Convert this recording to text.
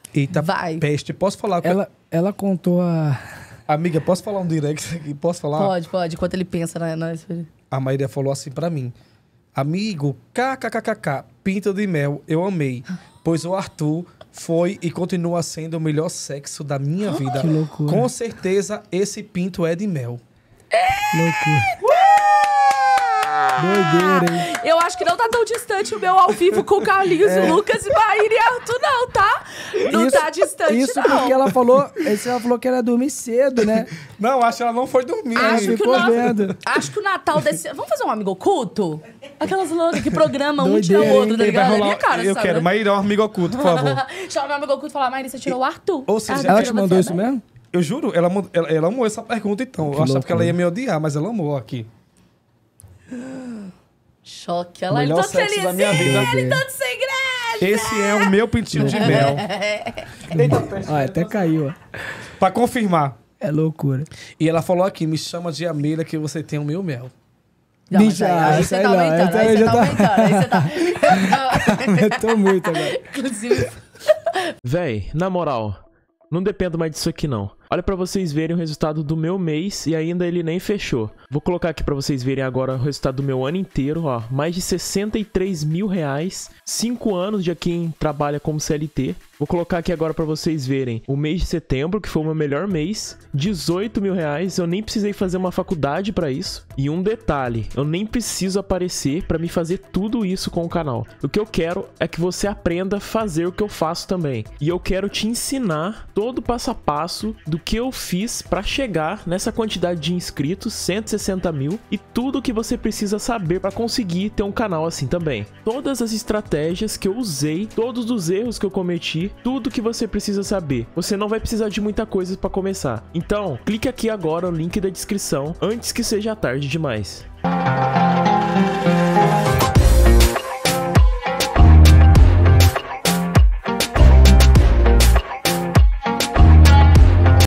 Eita, Vai. peste. Posso falar? Ela contou a... Amiga, posso falar um direct aqui? Posso falar? Pode. Enquanto ele pensa na história. A Maíra falou assim pra mim. Amigo, kkkk, pinto de mel, eu amei. Pois o Arthur foi e continua sendo o melhor sexo da minha vida. Que loucura. Com certeza, esse pinto é de mel. Loucura. Doideira, hein? Eu acho que não tá tão distante o meu ao vivo com o Carlinhos, o Lucas e Maíra e Arthur, não, tá? Não tá distante, Isso não. porque ela falou que ela ia dormir cedo, né? Não, acho que ela não foi dormir. Acho que o Natal desse... Vamos fazer um amigo oculto? Aquelas loucas que programam um tira o Doideira, outro, tá Ele vai ligado? É rolar- minha cara, eu sabe, quero, né? Maíra, um amigo oculto, por favor. Chama meu amigo oculto e fala, Maíra, você tirou o Arthur. Ou seja, Ah, Ela te tirou mandou você, isso né? mesmo? Eu juro, ela amou essa pergunta, então. Eu achava que ela ia me odiar, mas ela amou aqui. Choque. O Ela, ele melhor todo sexo da minha felizinho, vida. ele todo sem graça. Esse é o meu pintinho de mel. Eita, peste. Ah, até caiu, ó. Pra confirmar. É loucura. E ela falou aqui, me chama de Amelia que você tem o meu mel. Não, mas Bicha, aí essa você aí tá não, aumentando, essa aí aí você já tá tá- aumentando, aí você tá... Aumentou muito agora. Inclusive... Véi, na moral, não dependo mais disso aqui não. Olha pra vocês verem o resultado do meu mês e ainda ele nem fechou. Vou colocar aqui pra vocês verem agora o resultado do meu ano inteiro, ó. Mais de 63 mil reais, 5 anos de quem trabalha como CLT. Vou colocar aqui agora pra vocês verem o mês de setembro, que foi o meu melhor mês. 18 mil reais, eu nem precisei fazer uma faculdade pra isso. E um detalhe, eu nem preciso aparecer pra me fazer tudo isso com o canal. O que eu quero é que você aprenda a fazer o que eu faço também. E eu quero te ensinar todo o passo a passo do que eu fiz pra chegar nessa quantidade de inscritos, 160 mil, e tudo o que você precisa saber pra conseguir ter um canal assim também. Todas as estratégias que eu usei, todos os erros que eu cometi, tudo que você precisa saber. Você não vai precisar de muita coisa pra começar. Então, clique aqui agora no link da descrição, antes que seja tarde demais.